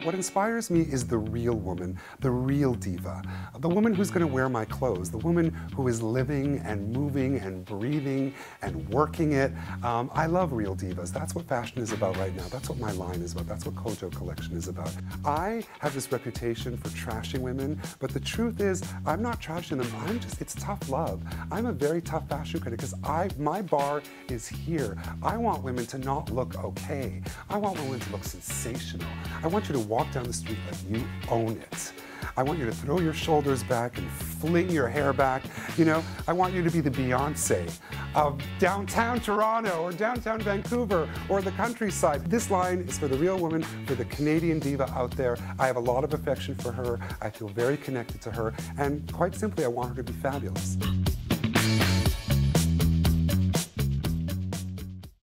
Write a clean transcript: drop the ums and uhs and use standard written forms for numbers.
What inspires me is the real woman, the real diva, the woman who's going to wear my clothes, the woman who is living and moving and breathing and working it. I love real divas. That's what fashion is about right now. That's what my line is about. That's what Cojo collection is about. I have this reputation for trashing women, but the truth is I'm not trashing them. It's tough love. I'm a very tough fashion critic because my bar is here. I want women to not look okay. I want women to look sensational. I want you to walk down the street like you own it. I want you to throw your shoulders back and fling your hair back. You know, I want you to be the Beyonce of downtown Toronto or downtown Vancouver or the countryside. This line is for the real woman, for the Canadian diva out there. I have a lot of affection for her. I feel very connected to her. And quite simply, I want her to be fabulous.